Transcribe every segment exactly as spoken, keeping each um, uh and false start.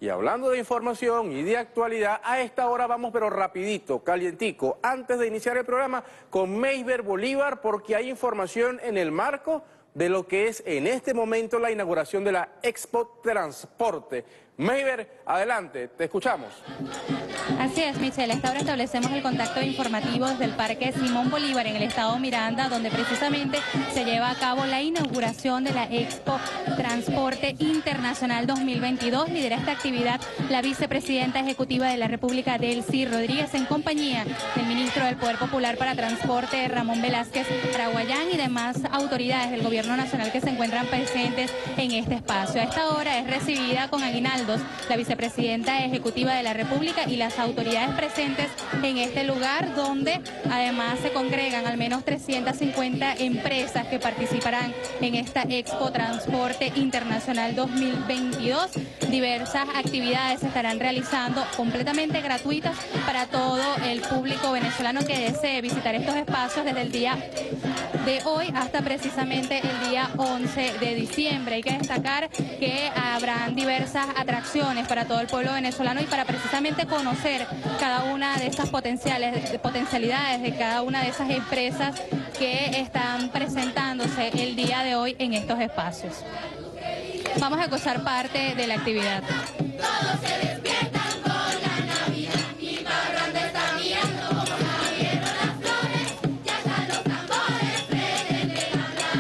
Y hablando de información y de actualidad, a esta hora vamos pero rapidito, calientico, antes de iniciar el programa con Meiber Bolívar, porque hay información en el marco de lo que es en este momento la inauguración de la Expo Transporte. Meiber, adelante, te escuchamos. Así es, Michelle. A esta hora establecemos el contacto informativo desde el Parque Simón Bolívar en el estado Miranda, donde precisamente se lleva a cabo la inauguración de la Expo Transporte Internacional dos mil veintidós. Lidera esta actividad la vicepresidenta ejecutiva de la República, Delcy Rodríguez, en compañía del ministro del Poder Popular para Transporte, Ramón Velázquez Araguayán, y demás autoridades del Gobierno Nacional que se encuentran presentes en este espacio. A esta hora es recibida con aguinaldos la vicepresidenta ejecutiva de la República y las autoridades presentes en este lugar, donde además se congregan al menos trescientas cincuenta empresas que participarán en esta Expo Transporte Internacional dos mil veintidós. Diversas actividades se estarán realizando completamente gratuitas para todo el público venezolano que desee visitar estos espacios desde el día de hoy hasta precisamente el día once de diciembre. Hay que destacar que habrán diversas atracciones para todo el pueblo venezolano y para precisamente conocer cada una de estas potenciales, potencialidades de cada una de esas empresas que están presentándose el día de hoy en estos espacios. Vamos a gozar parte de la actividad. Todos se despiertan con la Navidad, mi parranda está mirando como abrieron las flores, ya están los tambores pretenden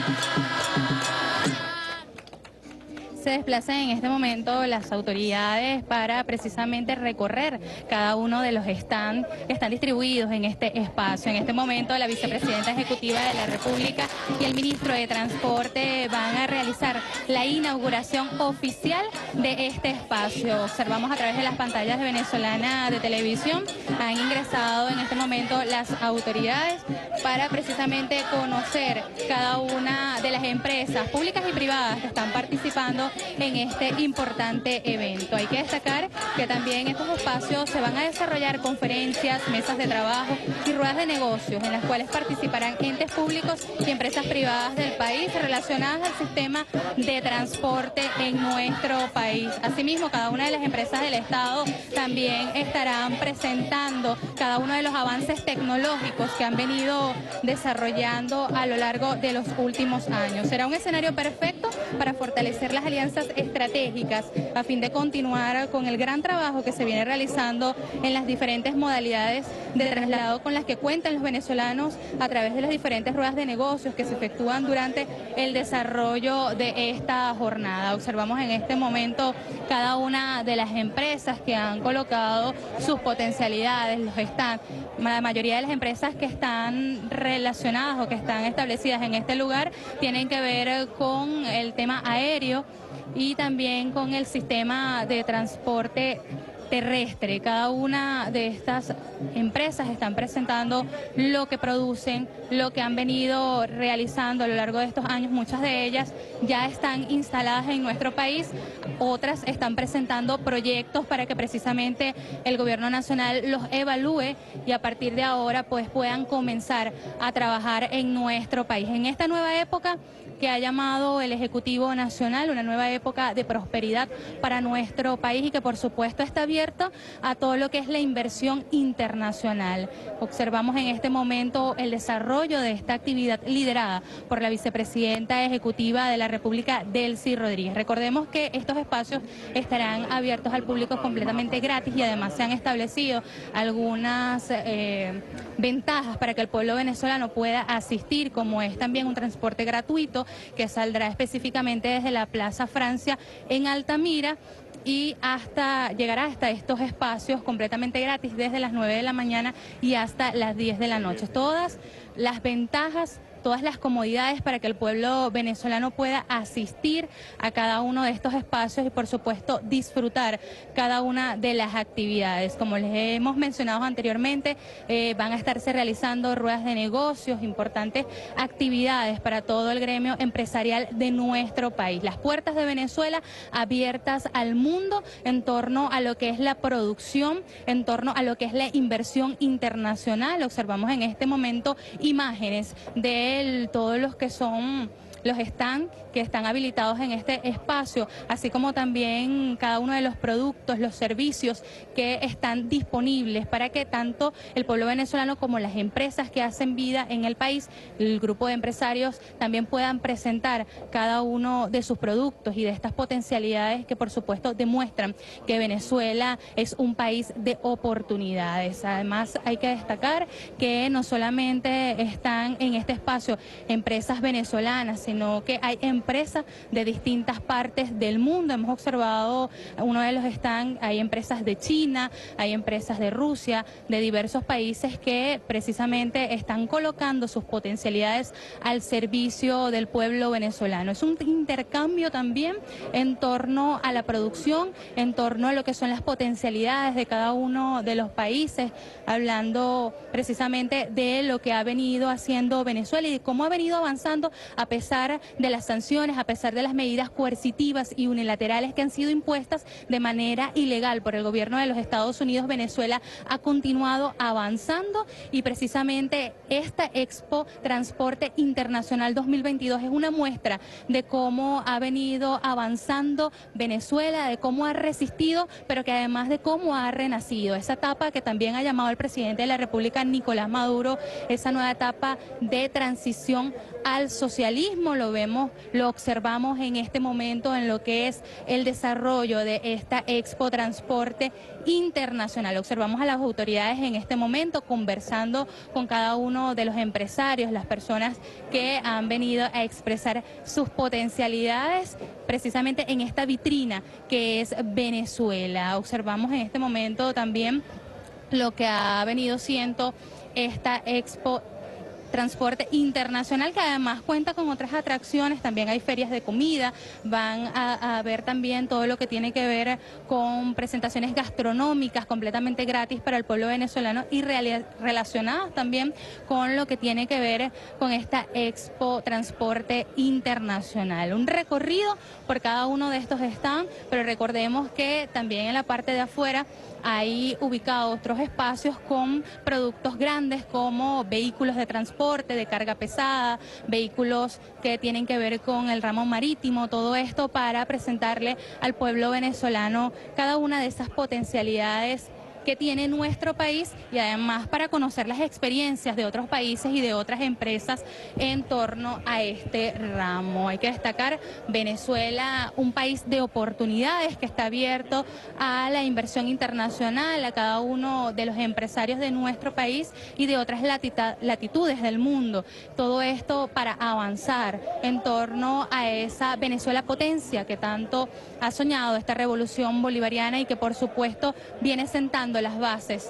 hablar. Se desplazan en este momento las autoridades para precisamente recorrer cada uno de los stands que están distribuidos en este espacio. En este momento la vicepresidenta ejecutiva de la República y el ministro de Transporte van a realizar la inauguración oficial de este espacio. Observamos a través de las pantallas de Venezolana de Televisión, han ingresado en este momento las autoridades para precisamente conocer cada una de las empresas públicas y privadas que están participando en este importante evento. Hay que destacar que también en estos espacios se van a desarrollar conferencias, mesas de trabajo y ruedas de negocios en las cuales participarán entes públicos y empresas privadas del país relacionadas al sistema de transporte en nuestro país. Asimismo, cada una de las empresas del Estado también estarán presentando cada uno de los avances tecnológicos que han venido desarrollando a lo largo de los últimos años. Será un escenario perfecto para fortalecer las alianzas estratégicas a fin de continuar con el gran trabajo que se viene realizando en las diferentes modalidades de traslado con las que cuentan los venezolanos a través de las diferentes ruedas de negocios que se efectúan durante el desarrollo de esta jornada. Observamos en este momento cada una de las empresas que han colocado sus potencialidades, los están, la mayoría de las empresas que están relacionadas o que están establecidas en este lugar tienen que ver con el tema aéreo y también con el sistema de transporte terrestre. Cada una de estas empresas están presentando lo que producen, lo que han venido realizando a lo largo de estos años. Muchas de ellas ya están instaladas en nuestro país, otras están presentando proyectos para que precisamente el gobierno nacional los evalúe y a partir de ahora pues puedan comenzar a trabajar en nuestro país. En esta nueva época que ha llamado el Ejecutivo Nacional, una nueva época de prosperidad para nuestro país y que por supuesto está abierta a todo lo que es la inversión internacional. Observamos en este momento el desarrollo de esta actividad liderada por la vicepresidenta ejecutiva de la República, Delcy Rodríguez. Recordemos que estos espacios estarán abiertos al público completamente gratis y además se han establecido algunas eh, ventajas para que el pueblo venezolano pueda asistir, como es también un transporte gratuito que saldrá específicamente desde la Plaza Francia en Altamira y hasta llegará hasta estos espacios completamente gratis desde las nueve de la mañana y hasta las diez de la noche. Todas las ventajas, todas las comodidades para que el pueblo venezolano pueda asistir a cada uno de estos espacios y por supuesto disfrutar cada una de las actividades. Como les hemos mencionado anteriormente, eh, van a estarse realizando ruedas de negocios, importantes actividades para todo el gremio empresarial de nuestro país. Las puertas de Venezuela abiertas al mundo en torno a lo que es la producción, en torno a lo que es la inversión internacional. Observamos en este momento imágenes de todos los que son los stands que están habilitados en este espacio, así como también cada uno de los productos, los servicios que están disponibles para que tanto el pueblo venezolano como las empresas que hacen vida en el país, el grupo de empresarios, también puedan presentar cada uno de sus productos y de estas potencialidades que por supuesto demuestran que Venezuela es un país de oportunidades. Además hay que destacar que no solamente están en este espacio empresas venezolanas, sino que hay empresas de distintas partes del mundo. Hemos observado uno de los stands, hay empresas de China, hay empresas de Rusia, de diversos países que precisamente están colocando sus potencialidades al servicio del pueblo venezolano. Es un intercambio también en torno a la producción, en torno a lo que son las potencialidades de cada uno de los países, hablando precisamente de lo que ha venido haciendo Venezuela y de cómo ha venido avanzando a pesar de las sanciones, a pesar de las medidas coercitivas y unilaterales que han sido impuestas de manera ilegal por el gobierno de los Estados Unidos. Venezuela ha continuado avanzando y precisamente esta Expo Transporte Internacional dos mil veintidós es una muestra de cómo ha venido avanzando Venezuela, de cómo ha resistido, pero que además de cómo ha renacido. Esa etapa que también ha llamado el presidente de la República, Nicolás Maduro, esa nueva etapa de transición al socialismo, lo vemos, lo observamos en este momento en lo que es el desarrollo de esta Expo Transporte Internacional. Observamos a las autoridades en este momento conversando con cada uno de los empresarios, las personas que han venido a expresar sus potencialidades precisamente en esta vitrina que es Venezuela. Observamos en este momento también lo que ha venido siendo esta Expo Transporte Internacional, que además cuenta con otras atracciones. También hay ferias de comida, van a, a ver también todo lo que tiene que ver con presentaciones gastronómicas completamente gratis para el pueblo venezolano y relacionadas también con lo que tiene que ver con esta Expo Transporte Internacional. Un recorrido por cada uno de estos stands, pero recordemos que también en la parte de afuera hay ubicados otros espacios con productos grandes como vehículos de transporte, de carga pesada, vehículos que tienen que ver con el ramo marítimo, todo esto para presentarle al pueblo venezolano cada una de esas potencialidades que tiene nuestro país y además para conocer las experiencias de otros países y de otras empresas en torno a este ramo. Hay que destacar Venezuela, un país de oportunidades que está abierto a la inversión internacional, a cada uno de los empresarios de nuestro país y de otras latitudes del mundo. Todo esto para avanzar en torno a esa Venezuela potencia que tanto ha soñado esta revolución bolivariana y que por supuesto viene sentando las bases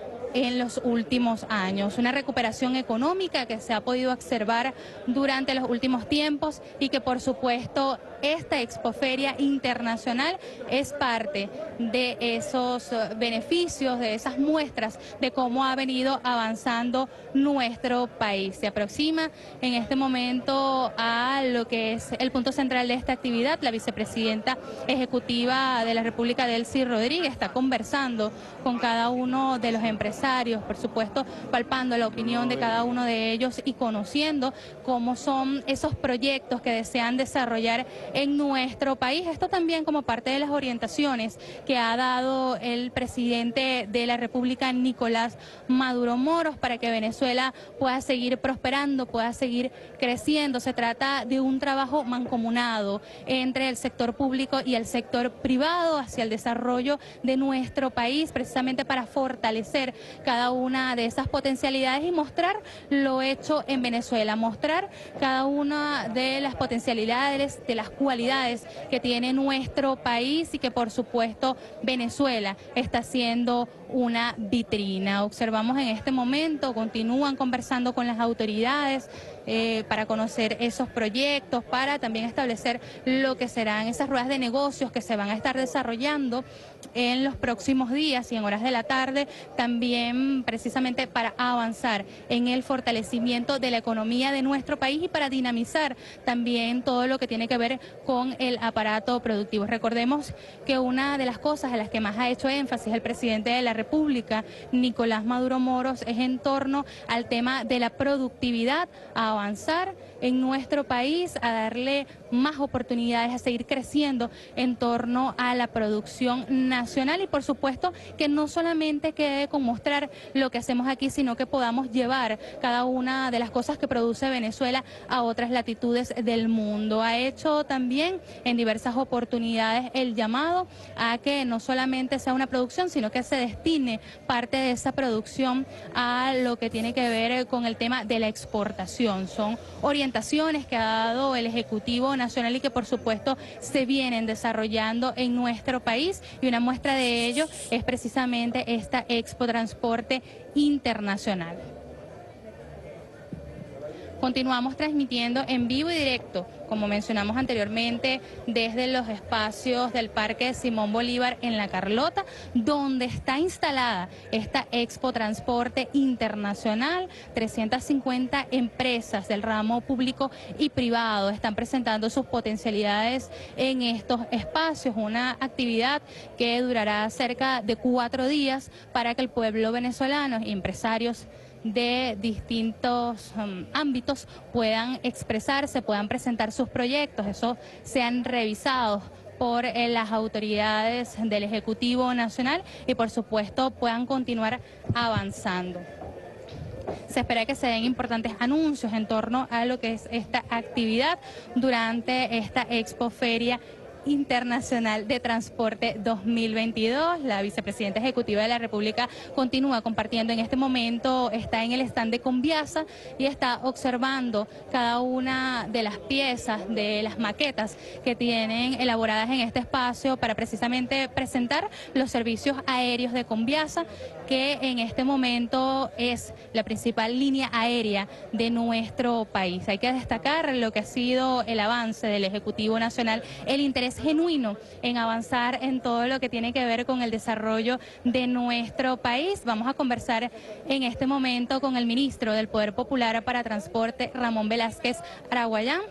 en los últimos años. Una recuperación económica que se ha podido observar durante los últimos tiempos y que por supuesto esta Expoferia Internacional es parte de esos beneficios, de esas muestras de cómo ha venido avanzando nuestro país. Se aproxima en este momento a lo que es el punto central de esta actividad. La vicepresidenta ejecutiva de la República, Delcy Rodríguez, está conversando con cada uno de los empresarios, por supuesto palpando la opinión de cada uno de ellos y conociendo cómo son esos proyectos que desean desarrollar en nuestro país. Esto también como parte de las orientaciones que ha dado el presidente de la República, Nicolás Maduro Moros, para que Venezuela pueda seguir prosperando, pueda seguir creciendo. Se trata de un trabajo mancomunado entre el sector público y el sector privado hacia el desarrollo de nuestro país, precisamente para fortalecer cada una de esas potencialidades y mostrar lo hecho en Venezuela, mostrar cada una de las potencialidades, de las cualidades que tiene nuestro país y que por supuesto Venezuela está siendo una vitrina. Observamos en este momento, continúan conversando con las autoridades eh, para conocer esos proyectos, para también establecer lo que serán esas ruedas de negocios que se van a estar desarrollando en los próximos días y en horas de la tarde, también precisamente para avanzar en el fortalecimiento de la economía de nuestro país y para dinamizar también todo lo que tiene que ver con el aparato productivo. Recordemos que una de las cosas a las que más ha hecho énfasis el presidente de la República, Nicolás Maduro Moros, es en torno al tema de la productividad, a avanzar en nuestro país, a darle más oportunidades, a seguir creciendo en torno a la producción nacional y por supuesto que no solamente quede con mostrar lo que hacemos aquí, sino que podamos llevar cada una de las cosas que produce Venezuela a otras latitudes del mundo. Ha hecho también en diversas oportunidades el llamado a que no solamente sea una producción, sino que se destine parte de esa producción a lo que tiene que ver con el tema de la exportación. Son orientaciones que ha dado el Ejecutivo Nacional y que por supuesto se vienen desarrollando en nuestro país, y una muestra de ello es precisamente esta Expo Transporte Internacional. Continuamos transmitiendo en vivo y directo, como mencionamos anteriormente, desde los espacios del Parque Simón Bolívar en La Carlota, donde está instalada esta Expo Transporte Internacional. trescientas cincuenta empresas del ramo público y privado están presentando sus potencialidades en estos espacios, una actividad que durará cerca de cuatro días para que el pueblo venezolano y empresarios de distintos um, ámbitos puedan expresarse, puedan presentar sus proyectos, eso sean revisados por eh, las autoridades del Ejecutivo Nacional y por supuesto puedan continuar avanzando. Se espera que se den importantes anuncios en torno a lo que es esta actividad durante esta Expo Feria Internacional de Transporte dos mil veintidós. La vicepresidenta ejecutiva de la República continúa compartiendo en este momento, está en el stand de Conviasa y está observando cada una de las piezas, de las maquetas que tienen elaboradas en este espacio para precisamente presentar los servicios aéreos de Conviasa, que en este momento es la principal línea aérea de nuestro país. Hay que destacar lo que ha sido el avance del Ejecutivo Nacional, el interés genuino en avanzar en todo lo que tiene que ver con el desarrollo de nuestro país. Vamos a conversar en este momento con el ministro del Poder Popular para Transporte, Ramón Velázquez Araguayán.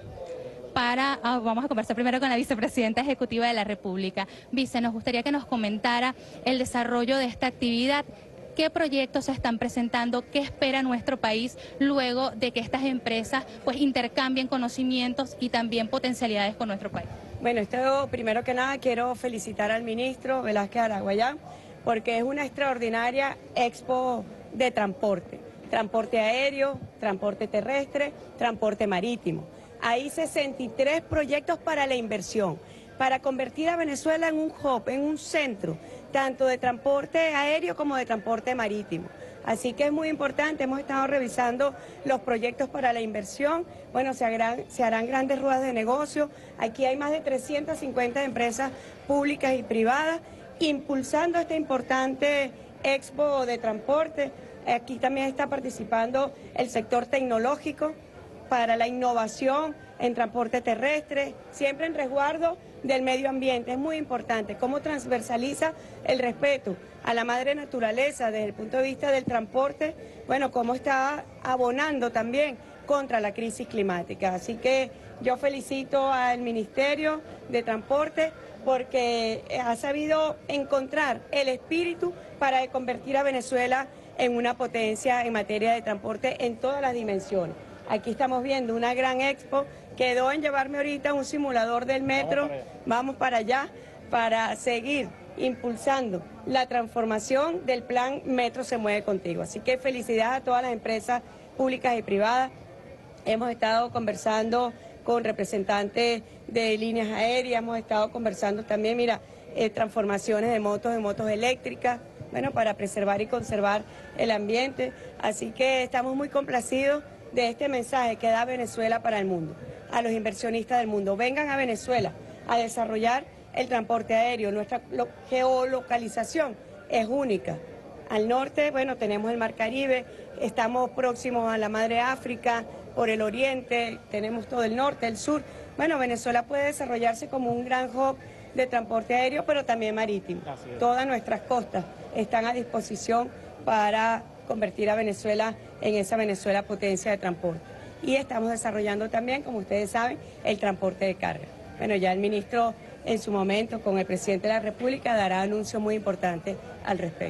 Para, ah, vamos a conversar primero con la vicepresidenta ejecutiva de la República. Vice, nos gustaría que nos comentara el desarrollo de esta actividad. ¿Qué proyectos se están presentando? ¿Qué espera nuestro país luego de que estas empresas pues intercambien conocimientos y también potencialidades con nuestro país? Bueno, esto primero que nada quiero felicitar al ministro Velázquez Araguayán porque es una extraordinaria expo de transporte, transporte aéreo, transporte terrestre, transporte marítimo. Hay sesenta y tres proyectos para la inversión, para convertir a Venezuela en un hub, en un centro, tanto de transporte aéreo como de transporte marítimo. Así que es muy importante, hemos estado revisando los proyectos para la inversión, bueno, se harán, se harán grandes ruedas de negocio, aquí hay más de trescientas cincuenta empresas públicas y privadas impulsando esta importante expo de transporte. Aquí también está participando el sector tecnológico para la innovación en transporte terrestre, siempre en resguardo del medio ambiente. Es muy importante cómo transversaliza el respeto a la madre naturaleza desde el punto de vista del transporte, bueno, cómo está abonando también contra la crisis climática. Así que yo felicito al Ministerio de Transporte porque ha sabido encontrar el espíritu para convertir a Venezuela en una potencia en materia de transporte en todas las dimensiones. Aquí estamos viendo una gran expo, quedó en llevarme ahorita un simulador del metro, vamos para allá, vamos para, allá, para seguir impulsando la transformación del plan Metro se mueve contigo. Así que felicidades a todas las empresas públicas y privadas. Hemos estado conversando con representantes de líneas aéreas, hemos estado conversando también, mira, eh, transformaciones de motos, de motos eléctricas, bueno, para preservar y conservar el ambiente. Así que estamos muy complacidos de este mensaje que da Venezuela para el mundo, a los inversionistas del mundo. Vengan a Venezuela a desarrollar el transporte aéreo. Nuestra geolocalización es única. Al norte, bueno, tenemos el Mar Caribe, estamos próximos a la Madre África, por el oriente, tenemos todo el norte, el sur. Bueno, Venezuela puede desarrollarse como un gran hub de transporte aéreo, pero también marítimo. Todas nuestras costas están a disposición para convertir a Venezuela en esa Venezuela potencia de transporte. Y estamos desarrollando también, como ustedes saben, el transporte de carga. Bueno, ya el ministro en su momento con el presidente de la República dará anuncios muy importantes al respecto.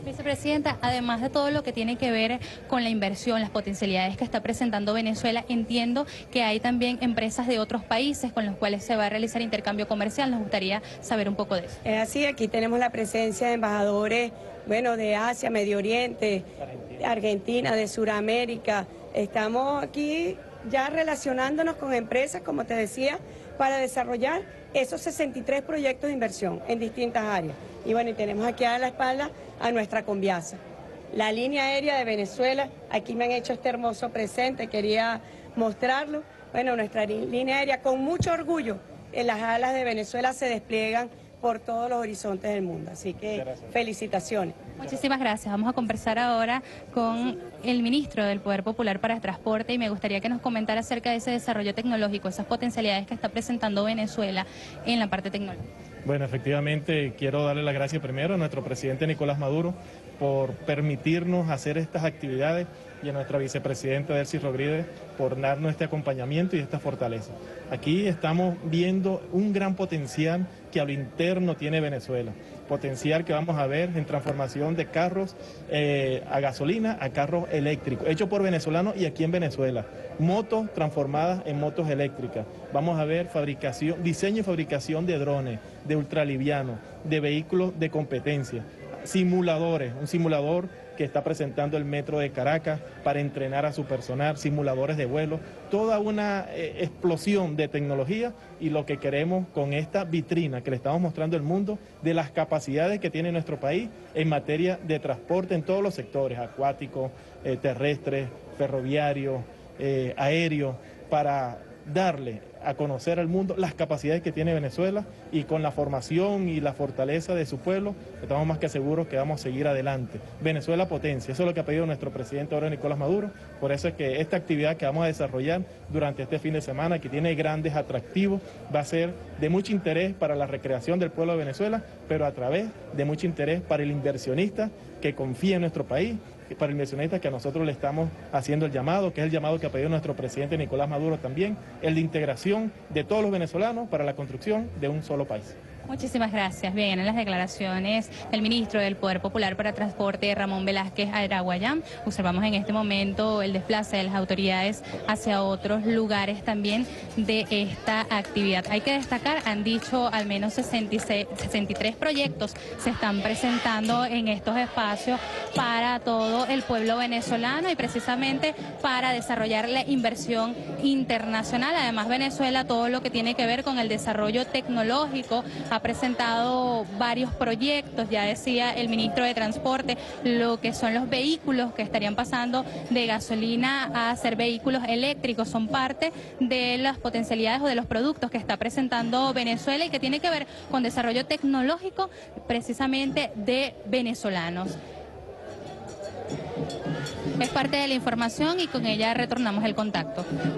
Vicepresidenta, además de todo lo que tiene que ver con la inversión, las potencialidades que está presentando Venezuela, entiendo que hay también empresas de otros países con los cuales se va a realizar intercambio comercial. Nos gustaría saber un poco de eso. Es así, aquí tenemos la presencia de embajadores, bueno, de Asia, Medio Oriente, Argentina, Argentina de Sudamérica. Estamos aquí ya relacionándonos con empresas, como te decía, para desarrollar esos sesenta y tres proyectos de inversión en distintas áreas. Y bueno, y tenemos aquí a la espalda a nuestra Conviasa. La línea aérea de Venezuela, aquí me han hecho este hermoso presente, quería mostrarlo. Bueno, nuestra línea aérea con mucho orgullo en las alas de Venezuela se despliegan por todos los horizontes del mundo. Así que felicitaciones. Muchísimas gracias. Vamos a conversar ahora con el ministro del Poder Popular para el Transporte y me gustaría que nos comentara acerca de ese desarrollo tecnológico, esas potencialidades que está presentando Venezuela en la parte tecnológica. Bueno, efectivamente quiero darle las gracias primero a nuestro presidente Nicolás Maduro por permitirnos hacer estas actividades y a nuestra vicepresidenta Delcy Rodríguez por darnos este acompañamiento y esta fortaleza. Aquí estamos viendo un gran potencial que a lo interno tiene Venezuela, potencial que vamos a ver en transformación de carros eh, a gasolina a carros eléctricos, hecho por venezolanos y aquí en Venezuela, motos transformadas en motos eléctricas. Vamos a ver fabricación, diseño y fabricación de drones, de ultralivianos, de vehículos de competencia, simuladores, un simulador que está presentando el Metro de Caracas para entrenar a su personal, simuladores de vuelo, toda una eh, explosión de tecnología y lo que queremos con esta vitrina que le estamos mostrando al mundo de las capacidades que tiene nuestro país en materia de transporte en todos los sectores, acuáticos, eh, terrestres, ferroviarios, eh, aéreos, para darle a conocer al mundo las capacidades que tiene Venezuela y con la formación y la fortaleza de su pueblo, estamos más que seguros que vamos a seguir adelante. Venezuela potencia, eso es lo que ha pedido nuestro presidente ahora Nicolás Maduro, por eso es que esta actividad que vamos a desarrollar durante este fin de semana, que tiene grandes atractivos, va a ser de mucho interés para la recreación del pueblo de Venezuela, pero a través de mucho interés para el inversionista que confía en nuestro país, para el inversionista que a nosotros le estamos haciendo el llamado, que es el llamado que ha pedido nuestro presidente Nicolás Maduro también, el de integración de todos los venezolanos para la construcción de un solo país. Muchísimas gracias. Bien, en las declaraciones del ministro del Poder Popular para Transporte, Ramón Velázquez Araguayán, observamos en este momento el desplace de las autoridades hacia otros lugares también de esta actividad. Hay que destacar, han dicho al menos sesenta y seis, sesenta y tres proyectos se están presentando en estos espacios para todo el pueblo venezolano y precisamente para desarrollar la inversión internacional. Además, Venezuela, todo lo que tiene que ver con el desarrollo tecnológico, ha presentado varios proyectos, ya decía el ministro de Transporte, lo que son los vehículos que estarían pasando de gasolina a ser vehículos eléctricos, son parte de las potencialidades o de los productos que está presentando Venezuela y que tiene que ver con desarrollo tecnológico precisamente de venezolanos. Es parte de la información y con ella retornamos el contacto.